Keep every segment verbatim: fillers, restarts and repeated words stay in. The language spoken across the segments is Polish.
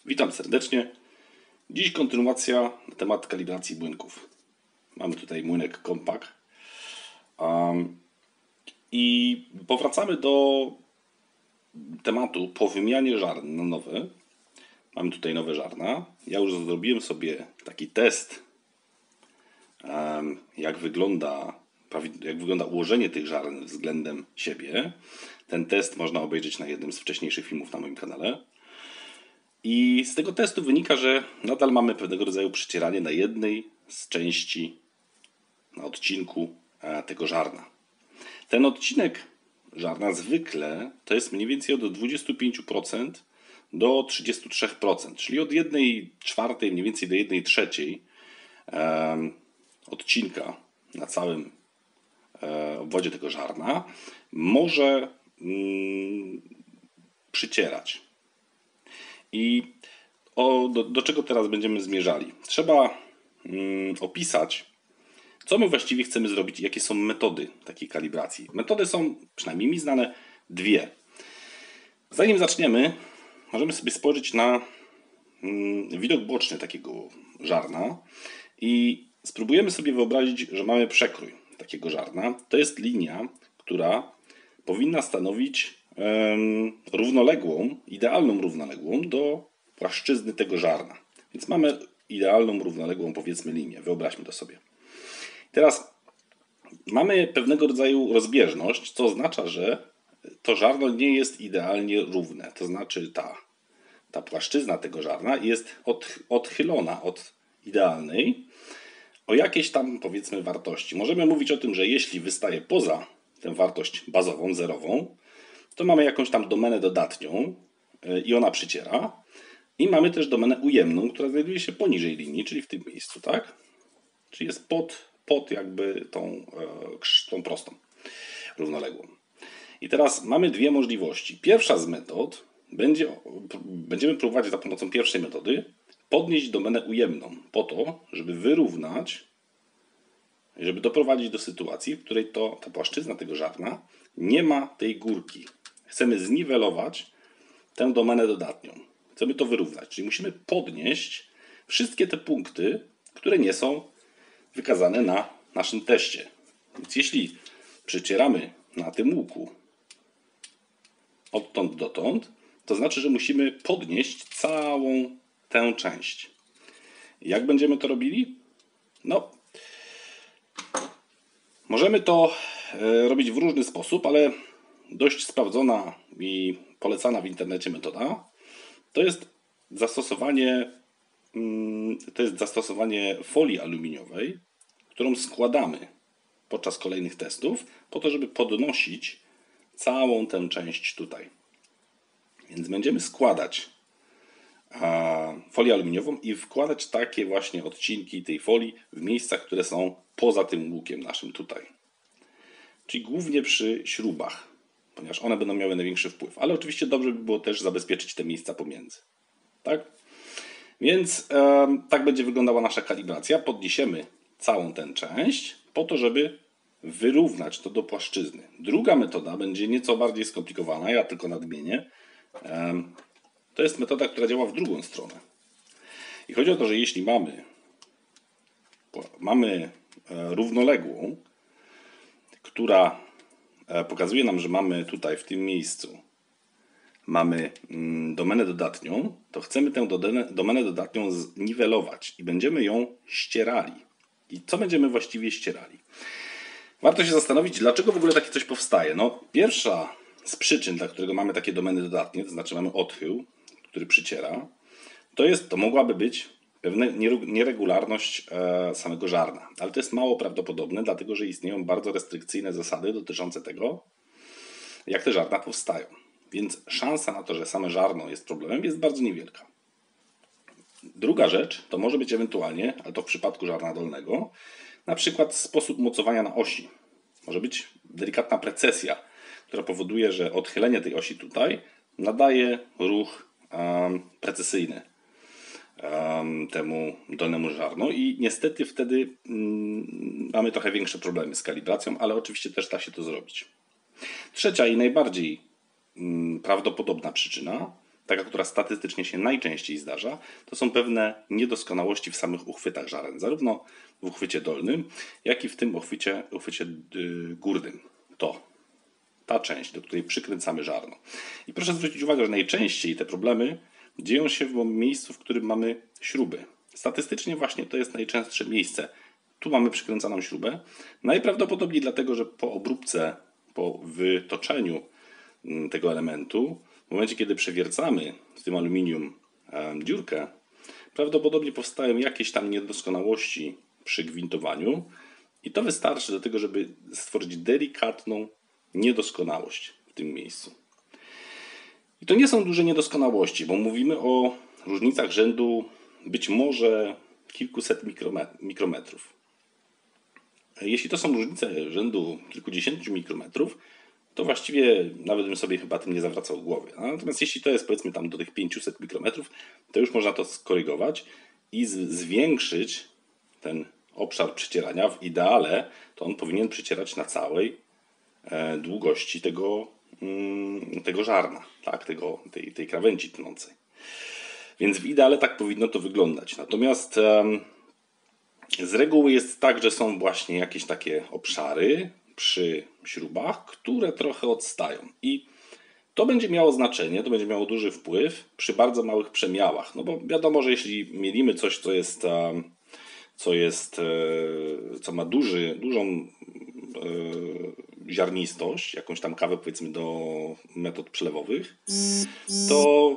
Witam serdecznie. Dziś kontynuacja na temat kalibracji młynków. Mamy tutaj młynek Compact. Um, I powracamy do tematu po wymianie żarn na nowe. Mamy tutaj nowe żarna. Ja już zrobiłem sobie taki test, um, jak wygląda, jak wygląda ułożenie tych żarn względem siebie. Ten test można obejrzeć na jednym z wcześniejszych filmów na moim kanale. I z tego testu wynika, że nadal mamy pewnego rodzaju przycieranie na jednej z części, na odcinku tego żarna. Ten odcinek żarna zwykle to jest mniej więcej od dwudziestu pięciu procent do trzydziestu trzech procent, czyli od jednej czwartej mniej więcej do jednej trzeciej um, odcinka na całym um, obwodzie tego żarna może um, przycierać. I o, do, do czego teraz będziemy zmierzali? Trzeba mm, opisać, co my właściwie chcemy zrobić i jakie są metody takiej kalibracji. Metody są, przynajmniej mi znane, dwie. Zanim zaczniemy, możemy sobie spojrzeć na mm, widok boczny takiego żarna i spróbujemy sobie wyobrazić, że mamy przekrój takiego żarna. To jest linia, która powinna stanowić równoległą, idealną równoległą do płaszczyzny tego żarna. Więc mamy idealną, równoległą, powiedzmy, linię. Wyobraźmy to sobie. Teraz mamy pewnego rodzaju rozbieżność, co oznacza, że to żarno nie jest idealnie równe. To znaczy ta, ta płaszczyzna tego żarna jest od, odchylona od idealnej o jakieś tam, powiedzmy, wartości. Możemy mówić o tym, że jeśli wystaje poza tę wartość bazową, zerową, to mamy jakąś tam domenę dodatnią i ona przyciera. I mamy też domenę ujemną, która znajduje się poniżej linii, czyli w tym miejscu, tak? Czyli jest pod, pod jakby tą, tą prostą, równoległą. I teraz mamy dwie możliwości. Pierwsza z metod będzie, będziemy próbować za pomocą pierwszej metody podnieść domenę ujemną po to, żeby wyrównać, żeby doprowadzić do sytuacji, w której to, ta płaszczyzna tego żarna nie ma tej górki. Chcemy zniwelować tę domenę dodatnią. Chcemy to wyrównać. Czyli musimy podnieść wszystkie te punkty, które nie są wykazane na naszym teście. Więc jeśli przycieramy na tym łuku odtąd dotąd, to znaczy, że musimy podnieść całą tę część. Jak będziemy to robili? No, możemy to robić w różny sposób, ale dość sprawdzona i polecana w internecie metoda to jest zastosowanie, to jest zastosowanie folii aluminiowej, którą składamy podczas kolejnych testów po to, żeby podnosić całą tę część tutaj. Więc będziemy składać folię aluminiową i wkładać takie właśnie odcinki tej folii w miejscach, które są poza tym łukiem naszym tutaj. Czyli głównie przy śrubach, ponieważ one będą miały największy wpływ. Ale oczywiście dobrze by było też zabezpieczyć te miejsca pomiędzy. Tak? Więc e, tak będzie wyglądała nasza kalibracja. Podniesiemy całą tę część po to, żeby wyrównać to do płaszczyzny. Druga metoda będzie nieco bardziej skomplikowana, ja tylko nadmienię. E, to jest metoda, która działa w drugą stronę. I chodzi o to, że jeśli mamy, mamy e, równoległą, która pokazuje nam, że mamy tutaj w tym miejscu mamy domenę dodatnią, to chcemy tę domenę dodatnią zniwelować i będziemy ją ścierali. I co będziemy właściwie ścierali? Warto się zastanowić, dlaczego w ogóle takie coś powstaje. No, pierwsza z przyczyn, dla którego mamy takie domeny dodatnie, to znaczy mamy odchył, który przyciera, to jest, to mogłaby być pewna nieregularność samego żarna. Ale to jest mało prawdopodobne, dlatego że istnieją bardzo restrykcyjne zasady dotyczące tego, jak te żarna powstają. Więc szansa na to, że same żarno jest problemem, jest bardzo niewielka. Druga rzecz to może być ewentualnie, ale to w przypadku żarna dolnego, na przykład sposób mocowania na osi. Może być delikatna precesja, która powoduje, że odchylenie tej osi tutaj nadaje ruch um, precesyjny temu dolnemu żarnu i niestety wtedy mm, mamy trochę większe problemy z kalibracją, ale oczywiście też da się to zrobić. Trzecia i najbardziej mm, prawdopodobna przyczyna taka, która statystycznie się najczęściej zdarza, to są pewne niedoskonałości w samych uchwytach żaren, zarówno w uchwycie dolnym, jak i w tym uchwycie, uchwycie górnym. To ta część, do której przykręcamy żarno. I proszę zwrócić uwagę, że najczęściej te problemy dzieją się w miejscu, w którym mamy śruby. Statystycznie właśnie to jest najczęstsze miejsce. Tu mamy przykręcaną śrubę. Najprawdopodobniej dlatego, że po obróbce, po wytoczeniu tego elementu, w momencie kiedy przewiercamy w tym aluminium dziurkę, prawdopodobnie powstają jakieś tam niedoskonałości przy gwintowaniu i to wystarczy do tego, żeby stworzyć delikatną niedoskonałość w tym miejscu. I to nie są duże niedoskonałości, bo mówimy o różnicach rzędu być może kilkuset mikrometrów. Jeśli to są różnice rzędu kilkudziesięciu mikrometrów, to właściwie nawet bym sobie chyba tym nie zawracał głowy. Natomiast jeśli to jest powiedzmy tam do tych pięciuset mikrometrów, to już można to skorygować i zwiększyć ten obszar przycierania. W ideale to on powinien przycierać na całej długości tego, tego żarna, tak? tego, tej, tej krawędzi tnącej. Więc w ideale tak powinno to wyglądać. Natomiast z reguły jest tak, że są właśnie jakieś takie obszary przy śrubach, które trochę odstają. I to będzie miało znaczenie, to będzie miało duży wpływ przy bardzo małych przemiałach. No bo wiadomo, że jeśli mielimy coś, co jest, co jest, co ma duży, dużą ziarnistość, jakąś tam kawę powiedzmy do metod przelewowych, to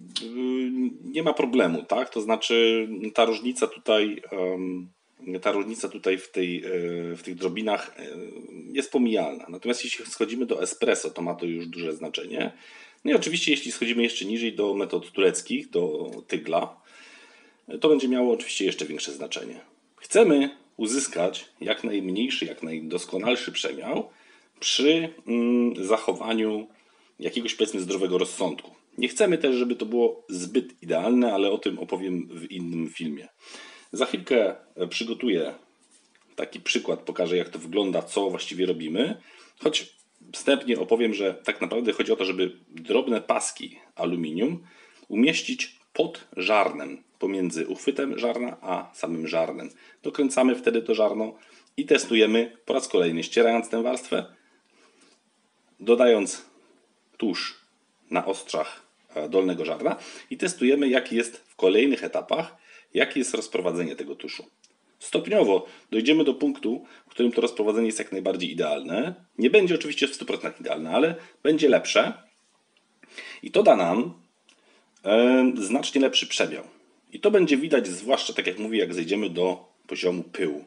nie ma problemu, tak? To znaczy ta różnica tutaj ta różnica tutaj w, tej, w tych drobinach jest pomijalna. Natomiast jeśli schodzimy do espresso, to ma to już duże znaczenie. No i oczywiście jeśli schodzimy jeszcze niżej do metod tureckich, do tygla, to będzie miało oczywiście jeszcze większe znaczenie. Chcemy uzyskać jak najmniejszy, jak najdoskonalszy przemiał przy zachowaniu jakiegoś powiedzmy zdrowego rozsądku. Nie chcemy też, żeby to było zbyt idealne, ale o tym opowiem w innym filmie. Za chwilkę przygotuję taki przykład, pokażę jak to wygląda, co właściwie robimy, choć wstępnie opowiem, że tak naprawdę chodzi o to, żeby drobne paski aluminium umieścić pod żarnem, pomiędzy uchwytem żarna a samym żarnem. Dokręcamy wtedy to żarno i testujemy po raz kolejny, ścierając tę warstwę, dodając tusz na ostrzach dolnego żarna i testujemy jaki jest w kolejnych etapach, jakie jest rozprowadzenie tego tuszu. Stopniowo dojdziemy do punktu, w którym to rozprowadzenie jest jak najbardziej idealne. Nie będzie oczywiście w stu procentach idealne, ale będzie lepsze. I to da nam e, znacznie lepszy przemiał. I to będzie widać zwłaszcza, tak jak mówię, jak zejdziemy do poziomu pyłu.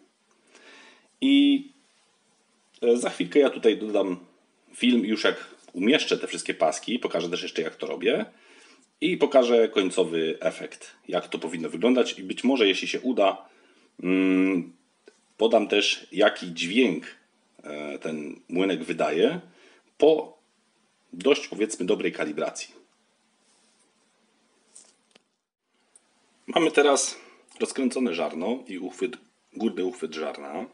I e, za chwilkę ja tutaj dodam film już jak umieszczę te wszystkie paski. Pokażę też jeszcze jak to robię. I pokażę końcowy efekt, jak to powinno wyglądać i być może jeśli się uda, podam też jaki dźwięk ten młynek wydaje po dość powiedzmy dobrej kalibracji. Mamy teraz rozkręcone żarno i uchwyt, górny uchwyt żarna.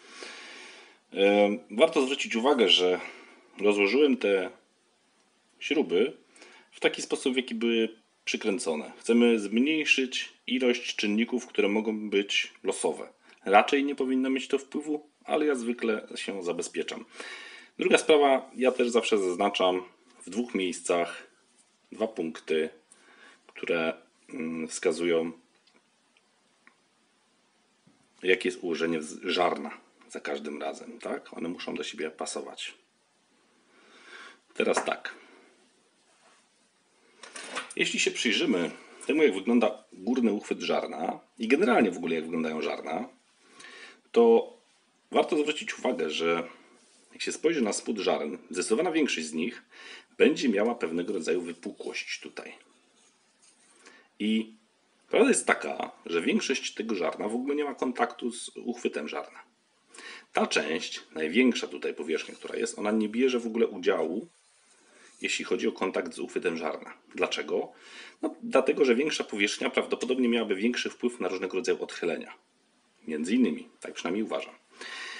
Warto zwrócić uwagę, że rozłożyłem te śruby w taki sposób, w jaki były przykręcone. Chcemy zmniejszyć ilość czynników, które mogą być losowe. Raczej nie powinno mieć to wpływu, ale ja zwykle się zabezpieczam. Druga sprawa, ja też zawsze zaznaczam w dwóch miejscach dwa punkty, które wskazują, jakie jest ułożenie żarna za każdym razem. Tak? One muszą do siebie pasować. Teraz tak. Jeśli się przyjrzymy temu, jak wygląda górny uchwyt żarna i generalnie w ogóle jak wyglądają żarna, to warto zwrócić uwagę, że jak się spojrzy na spód żaren, zdecydowana większość z nich będzie miała pewnego rodzaju wypukłość tutaj. I prawda jest taka, że większość tego żarna w ogóle nie ma kontaktu z uchwytem żarna. Ta część, największa tutaj powierzchnia, która jest, ona nie bierze w ogóle udziału, jeśli chodzi o kontakt z uchwytem żarna. Dlaczego? No, dlatego, że większa powierzchnia prawdopodobnie miałaby większy wpływ na różnego rodzaju odchylenia. Między innymi, tak przynajmniej uważam.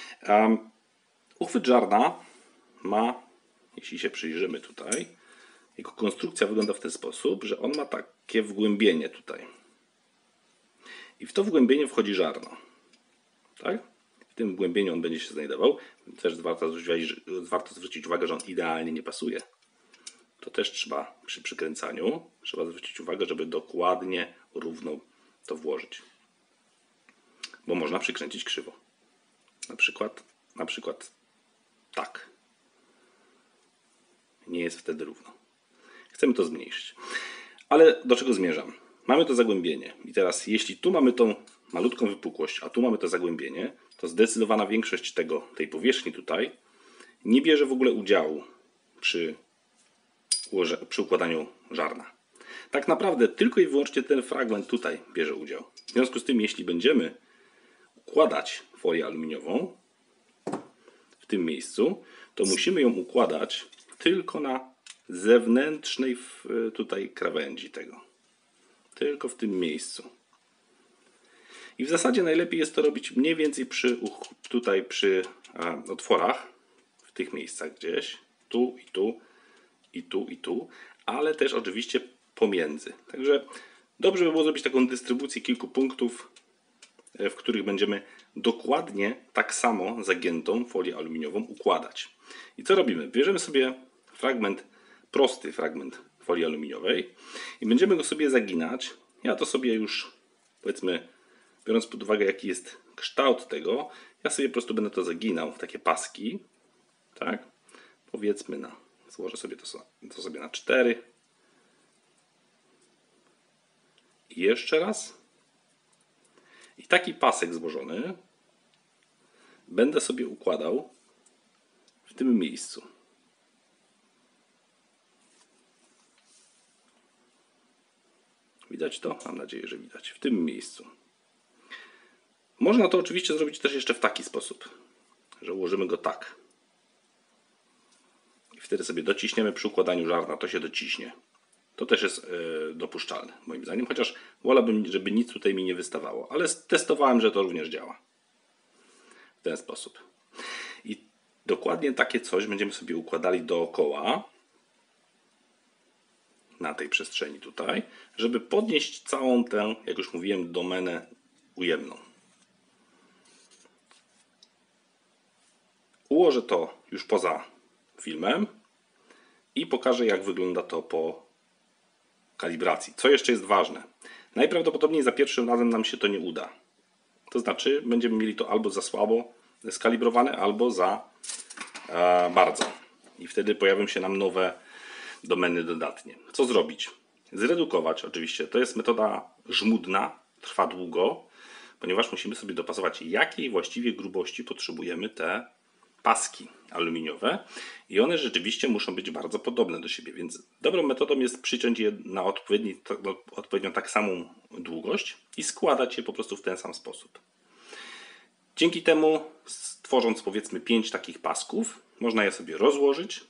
Um, uchwyt żarna ma, jeśli się przyjrzymy tutaj, Jego konstrukcja wygląda w ten sposób, że on ma takie wgłębienie tutaj. I w to wgłębienie wchodzi żarno. Tak? W tym wgłębieniu on będzie się znajdował. Też warto zwrócić, warto zwrócić uwagę, że on idealnie nie pasuje. To też trzeba przy przykręcaniu, trzeba zwrócić uwagę, żeby dokładnie równo to włożyć. Bo można przykręcić krzywo. Na przykład, na przykład tak. Nie jest wtedy równo. Chcemy to zmniejszyć. Ale do czego zmierzam? Mamy to zagłębienie. I teraz jeśli tu mamy tą malutką wypukłość, a tu mamy to zagłębienie, to zdecydowana większość tego, tej powierzchni tutaj nie bierze w ogóle udziału przy, przy układaniu żarna. Tak naprawdę tylko i wyłącznie ten fragment tutaj bierze udział. W związku z tym, jeśli będziemy układać folię aluminiową w tym miejscu, to musimy ją układać tylko na zewnętrznej tutaj krawędzi tego. Tylko w tym miejscu. I w zasadzie najlepiej jest to robić mniej więcej przy, tutaj przy a, otworach, w tych miejscach gdzieś, tu i tu, i tu i tu, ale też oczywiście pomiędzy. Także dobrze by było zrobić taką dystrybucję kilku punktów, w których będziemy dokładnie tak samo zagiętą folię aluminiową układać. I co robimy? Bierzemy sobie fragment, prosty fragment folii aluminiowej i będziemy go sobie zaginać. Ja to sobie już, powiedzmy, biorąc pod uwagę jaki jest kształt tego, ja sobie po prostu będę to zaginał w takie paski. Tak? Powiedzmy na, złożę sobie to, to sobie na cztery. I jeszcze raz. I taki pasek złożony będę sobie układał w tym miejscu. Widać to? Mam nadzieję, że widać. W tym miejscu. Można to oczywiście zrobić też jeszcze w taki sposób, że ułożymy go tak. I wtedy sobie dociśniemy przy układaniu żarna, to się dociśnie. To też jest yy, dopuszczalne moim zdaniem, chociaż wolałbym, żeby nic tutaj mi nie wystawało. Ale testowałem, że to również działa. W ten sposób. I dokładnie takie coś będziemy sobie układali dookoła na tej przestrzeni tutaj, żeby podnieść całą tę, jak już mówiłem, domenę ujemną. Ułożę to już poza filmem i pokażę, jak wygląda to po kalibracji. Co jeszcze jest ważne? Najprawdopodobniej za pierwszym razem nam się to nie uda. To znaczy będziemy mieli to albo za słabo skalibrowane, albo za e, bardzo. I wtedy pojawią się nam nowe domeny dodatnie. Co zrobić? Zredukować oczywiście. To jest metoda żmudna, trwa długo, ponieważ musimy sobie dopasować, jakiej właściwie grubości potrzebujemy te paski aluminiowe i one rzeczywiście muszą być bardzo podobne do siebie, więc dobrą metodą jest przyciąć je na odpowiedni, odpowiednią tak samą długość i składać je po prostu w ten sam sposób. Dzięki temu, tworząc powiedzmy pięć takich pasków, można je sobie rozłożyć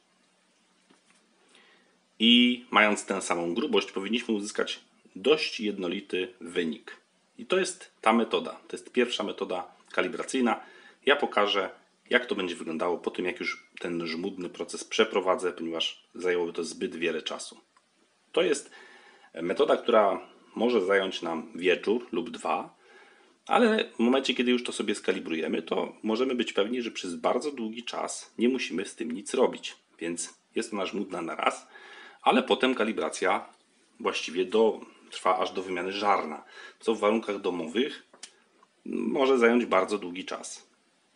i mając tę samą grubość powinniśmy uzyskać dość jednolity wynik. I to jest ta metoda, to jest pierwsza metoda kalibracyjna. Ja pokażę, jak to będzie wyglądało po tym, jak już ten żmudny proces przeprowadzę, ponieważ zajęłoby to zbyt wiele czasu. To jest metoda, która może zająć nam wieczór lub dwa, ale w momencie, kiedy już to sobie skalibrujemy, to możemy być pewni, że przez bardzo długi czas nie musimy z tym nic robić. Więc jest ona żmudna na raz, ale potem kalibracja właściwie do, trwa aż do wymiany żarna, co w warunkach domowych może zająć bardzo długi czas.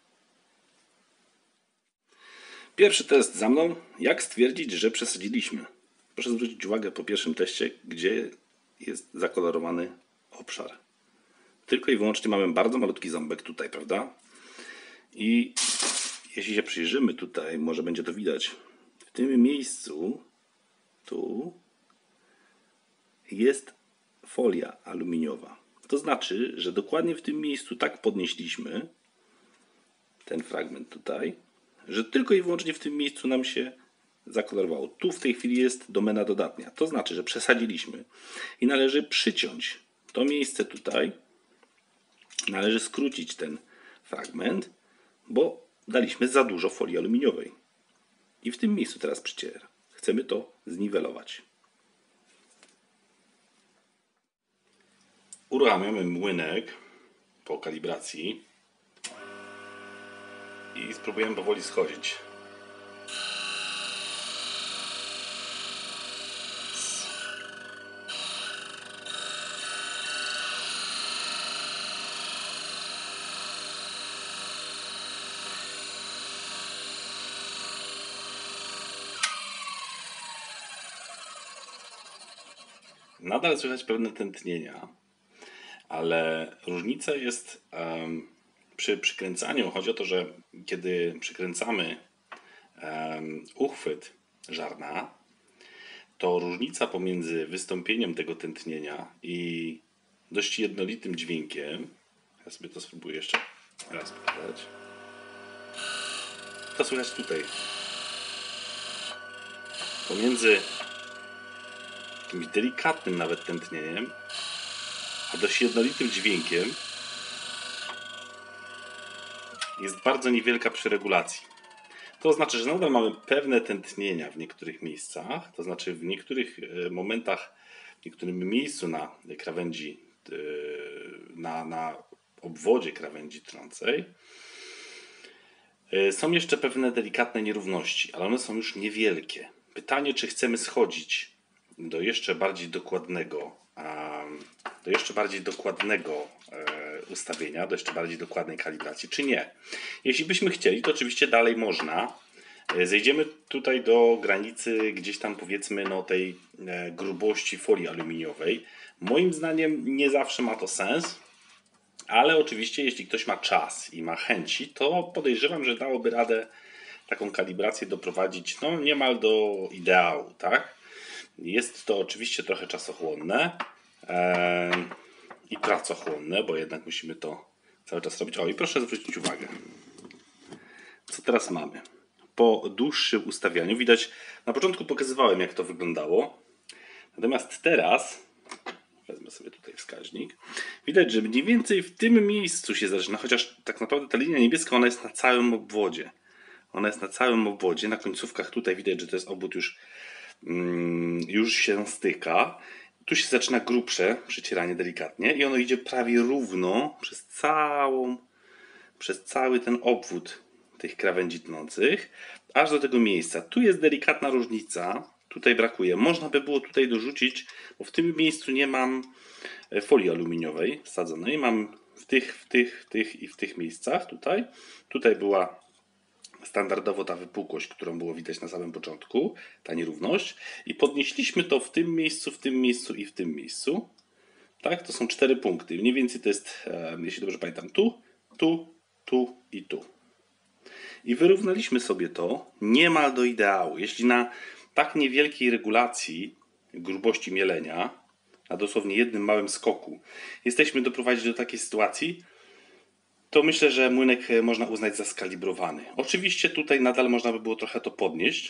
Pierwszy test za mną. Jak stwierdzić, że przesadziliśmy? Proszę zwrócić uwagę po pierwszym teście, gdzie jest zakolorowany obszar. Tylko i wyłącznie mamy bardzo malutki ząbek tutaj, prawda? I jeśli się przyjrzymy tutaj, może będzie to widać, w tym miejscu, tu jest folia aluminiowa. To znaczy, że dokładnie w tym miejscu tak podnieśliśmy ten fragment tutaj, że tylko i wyłącznie w tym miejscu nam się zakolorowało. Tu w tej chwili jest domena dodatnia. To znaczy, że przesadziliśmy i należy przyciąć to miejsce tutaj. Należy skrócić ten fragment, bo daliśmy za dużo folii aluminiowej. I w tym miejscu teraz przycieram. Chcemy to zniwelować. Uruchamiamy młynek po kalibracji i spróbujemy powoli schodzić. Nadal słychać pewne tętnienia, ale różnica jest um, przy przykręcaniu. Chodzi o to, że kiedy przykręcamy um, uchwyt żarna, to różnica pomiędzy wystąpieniem tego tętnienia i dość jednolitym dźwiękiem, ja sobie to spróbuję jeszcze raz pokazać, to słychać tutaj. Pomiędzy jakimś delikatnym nawet tętnieniem, a dość jednolitym dźwiękiem jest bardzo niewielka przy regulacji. To znaczy, że nadal mamy pewne tętnienia w niektórych miejscach, to znaczy w niektórych momentach, w niektórym miejscu na krawędzi, na, na obwodzie krawędzi trącej są jeszcze pewne delikatne nierówności, ale one są już niewielkie. Pytanie, czy chcemy schodzić do jeszcze bardziej dokładnego, do jeszcze bardziej dokładnego ustawienia, do jeszcze bardziej dokładnej kalibracji, czy nie. Jeśli byśmy chcieli, to oczywiście dalej można. Zejdziemy tutaj do granicy gdzieś tam, powiedzmy, no, tej grubości folii aluminiowej. Moim zdaniem nie zawsze ma to sens, ale oczywiście jeśli ktoś ma czas i ma chęci, to podejrzewam, że dałoby radę taką kalibrację doprowadzić no, niemal do ideału, tak? Jest to oczywiście trochę czasochłonne e, i pracochłonne, bo jednak musimy to cały czas robić. O, i proszę zwrócić uwagę, co teraz mamy. Po dłuższym ustawianiu widać, na początku pokazywałem, jak to wyglądało, natomiast teraz, wezmę sobie tutaj wskaźnik, widać, że mniej więcej w tym miejscu się zaczyna, chociaż tak naprawdę ta linia niebieska, ona jest na całym obwodzie. Ona jest na całym obwodzie, na końcówkach tutaj widać, że to jest obwód już już się styka. Tu się zaczyna grubsze przycieranie delikatnie i ono idzie prawie równo przez całą, przez cały ten obwód tych krawędzi tnących, aż do tego miejsca. Tu jest delikatna różnica, tutaj brakuje. Można by było tutaj dorzucić, bo w tym miejscu nie mam folii aluminiowej wsadzonej. Mam w tych, w tych, w tych i w tych miejscach tutaj. Tutaj była standardowo ta wypukłość, którą było widać na samym początku, ta nierówność, i podnieśliśmy to w tym miejscu, w tym miejscu i w tym miejscu. Tak, to są cztery punkty. Mniej więcej to jest, jeśli dobrze pamiętam, tu, tu, tu i tu. I wyrównaliśmy sobie to niemal do ideału. Jeśli na tak niewielkiej regulacji grubości mielenia, na dosłownie jednym małym skoku, jesteśmy doprowadzić do takiej sytuacji, to myślę, że młynek można uznać za skalibrowany. Oczywiście tutaj nadal można by było trochę to podnieść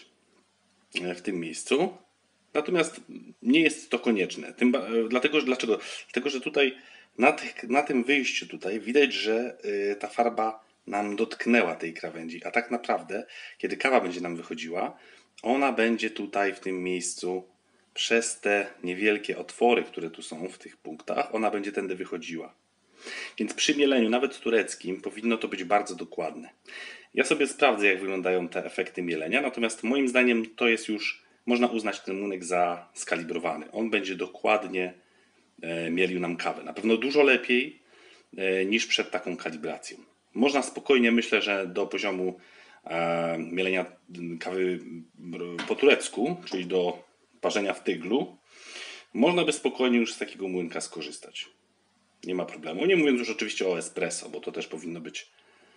w tym miejscu, natomiast nie jest to konieczne. Tym, dlatego, dlaczego? Dlatego, że tutaj na, tych, na tym wyjściu tutaj widać, że ta farba nam dotknęła tej krawędzi, a tak naprawdę, kiedy kawa będzie nam wychodziła, ona będzie tutaj w tym miejscu przez te niewielkie otwory, które tu są w tych punktach, ona będzie tędy wychodziła. Więc przy mieleniu, nawet tureckim, powinno to być bardzo dokładne. Ja sobie sprawdzę, jak wyglądają te efekty mielenia, natomiast moim zdaniem to jest już, można uznać ten młynek za skalibrowany. On będzie dokładnie mielił nam kawę. Na pewno dużo lepiej niż przed taką kalibracją. Można spokojnie, myślę, że do poziomu mielenia kawy po turecku, czyli do parzenia w tyglu, można by spokojnie już z takiego młynka skorzystać. Nie ma problemu. Nie mówiąc już oczywiście o espresso, bo to też powinno być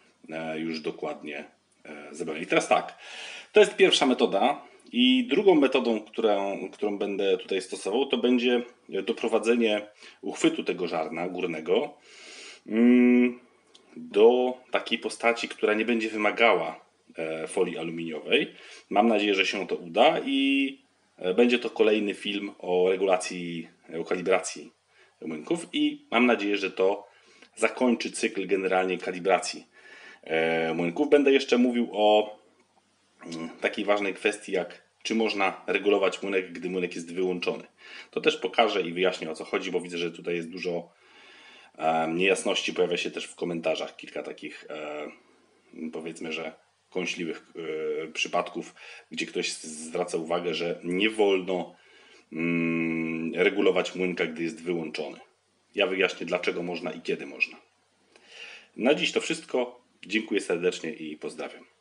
już dokładnie zebrane. I teraz tak, to jest pierwsza metoda. I drugą metodą, którą, którą będę tutaj stosował, to będzie doprowadzenie uchwytu tego żarna górnego do takiej postaci, która nie będzie wymagała folii aluminiowej. Mam nadzieję, że się to uda i będzie to kolejny film o regulacji, o kalibracji młynków i mam nadzieję, że to zakończy cykl generalnie kalibracji młynków. Będę jeszcze mówił o takiej ważnej kwestii jak czy można regulować młynek, gdy młynek jest wyłączony. To też pokażę i wyjaśnię, o co chodzi, bo widzę, że tutaj jest dużo e, niejasności. Pojawia się też w komentarzach kilka takich, e, powiedzmy, że kąśliwych e, przypadków, gdzie ktoś zwraca uwagę, że nie wolno mm, regulować młynka, gdy jest wyłączony. Ja wyjaśnię, dlaczego można i kiedy można. Na dziś to wszystko. Dziękuję serdecznie i pozdrawiam.